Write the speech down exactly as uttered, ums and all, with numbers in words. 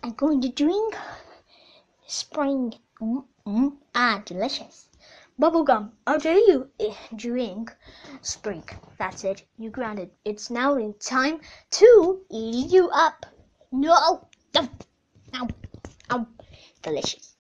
I'm going to drink spring. Mm, mm, ah, delicious. Bubblegum. After you eh, drink spring, that's it. You grounded. It's now in time to eat you up. No, no, no, no. Delicious.